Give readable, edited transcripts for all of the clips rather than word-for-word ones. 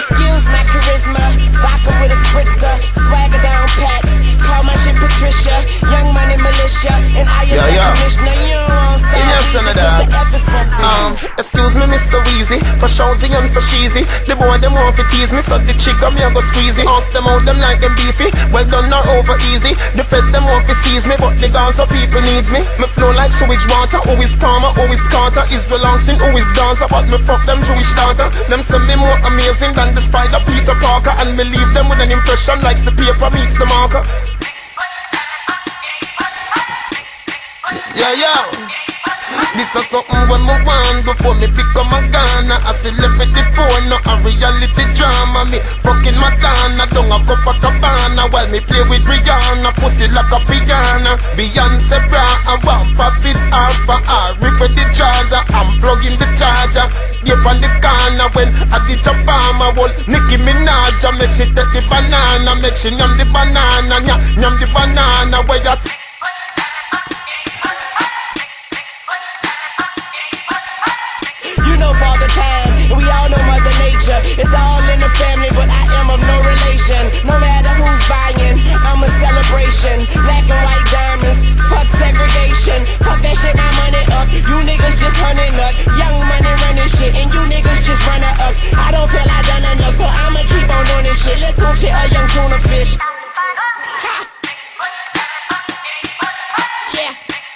Excuse my charisma, vodka with a spritzer, swagger down pat, call my shit Patricia, Young Money Militia, and I am the commissioner. You don't want to stop the F is for excuse me, Mr. Weezy, for Shawzy and for Sheezy. The boy them want to tease me, so the chick me a go squeezy. Ask them out, them like them beefy. Well done, not over easy. The feds them want to seize me, but the Gaza people needs me. Me flow like sewage water, who is Palmer, who is Carter, Israel Lansing, who is dancer, but me fuck them Jewish daughter. Them say me more amazing than the spider Peter Parker, and me leave them with an impression like the paper meets the marker. This is something when me want before me become a Ghana. A celebrity phone, not a reality drama. Me fucking Madonna, down a Copacabana while me play with Rihanna, pussy like a piano. Beyonce bra, I walk past it R for R. Rip with the charger, I'm plugging the charger. Deep on the corner when I did Obama wall. Nicki Minaj, I make she take the banana, make she yum the banana, yum the banana. Where you Father Time, we all know Mother Nature. It's all in the family, but I am of no relation. No matter who's buying, I'm a celebration. Black and white diamonds, fuck segregation. Fuck that shit, my money up. You niggas just hunting up. Young Money running shit, and you niggas just runner ups. I don't feel I done enough, so I'ma keep on doing this shit. Let's tune shit a young tuna fish. Yeah,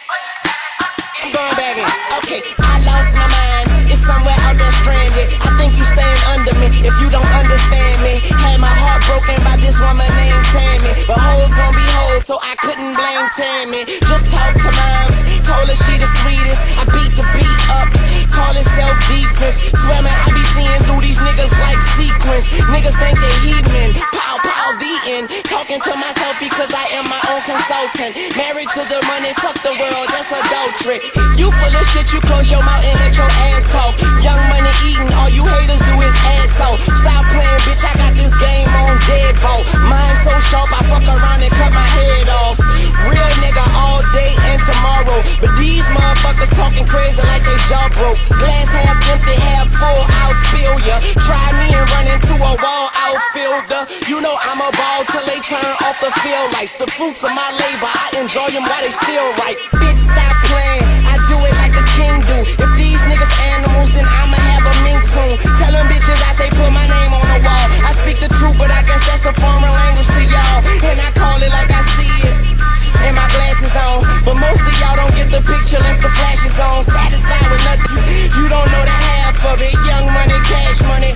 I'm going back in. Okay, I lost my mind. Somewhere out there stranded. I think you staying under me if you don't understand me. Had my heart broken by this woman named Tammy, but hoes gon' be hoes, so I couldn't blame Tammy. Just talk to moms, told her she the sweetest. I beat the beat up, call it self-defense. Swear man, I be seeing through these niggas like sequence. Niggas think they heathen, pow pow the end. Talking to myself because I am my own consultant. Married to the money, fuck the world, that's adultery. You full of shit, you close your mouth and let your ass talk. Young Money eating, all you haters do is ass out. Stop playing, bitch, I got this game on deadbolt. Mine so sharp, I fuck around and cut my head off. Real nigga all day and tomorrow, but these motherfuckers talking crazy like they jaw broke. Glass half empty, half full, I'll spill ya. Try me and run into a wall outfielder. You know I'm a ball till they turn off the field lights. The fruits of my labor, I enjoy them while they still right. Bitch, stop playing, I do it like a king do. If these niggas animals, then I'ma have a mink soon. Tell them bitches I say put my name on the wall. I speak the truth, but I guess that's a foreign language to y'all, and I call it like I see it. And my glasses on, but most of y'all don't get the picture unless the flash is on. Satisfied with nothing, you don't know the half of it. Young Money, cash money.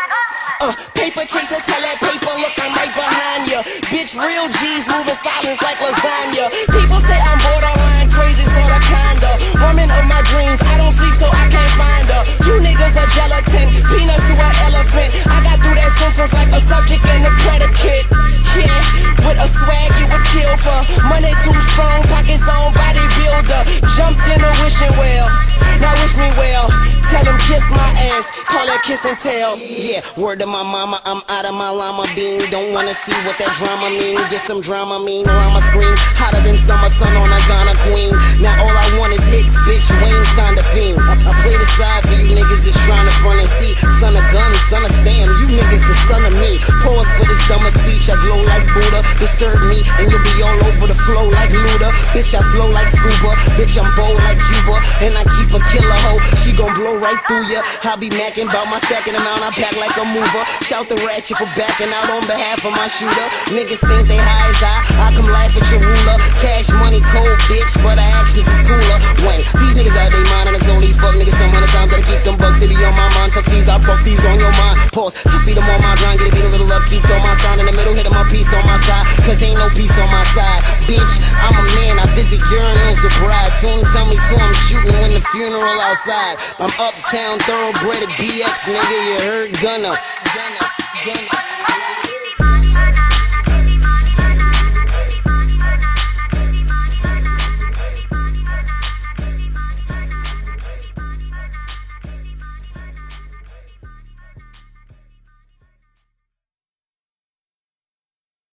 Paper chaser, tell that paper, look, I'm right behind ya. Bitch, real G's moving silence like lasagna. People say I'm borderline crazy, sorta kinda. Woman of my dreams, I don't sleep so I can't find her. You niggas are gelatin, peanuts to an elephant. I got through that sentence like a subject and a predicate. Yeah, with a swag you would kill for. Money too strong, pockets on bodybuilder. Jumped in a wishing well, now wish me well. Tell them kiss my ass, call that kiss and tell. Yeah, word to my mama, I'm out of my llama bean. Don't wanna see what that drama mean. Get some drama mean, llama scream hotter than summer sun on a Ghana queen. Now all I want is hits, bitch, Wayne signed a fiend. I play the side for you niggas that's trying to front and see. Son of gun, son of Sam, you niggas the son of me. Pause for this dumber speech, I glow like Buddha. Disturb me and you'll be all over the flow like Luda. Bitch, I flow like scuba, bitch, I'm bold like Cuba. And I keep a killer hoe, she gon' blow right through ya. I be macking about my stacking amount, I pack like a mover. Shout the ratchet for backing out on behalf of my shooter. Niggas think they high as I come laugh at your ruler. Cash money cold, bitch, but our actions is cooler. Wayne, these niggas out they mind, and I told these fuck niggas some hundred times that I keep them bucks, they be on my mind. Tuck these, I fuck these on your mind. Pause, to feed them on my grind, get a beat a little up, keep throw my sign in the middle, hit my piece on my side, cause ain't no peace on my side. Bitch, I'm a man, I visit urinals with bride. Tune tell me to I'm shooting when the funeral outside. I'm uptown, thoroughbred at BX, nigga, you heard gunna.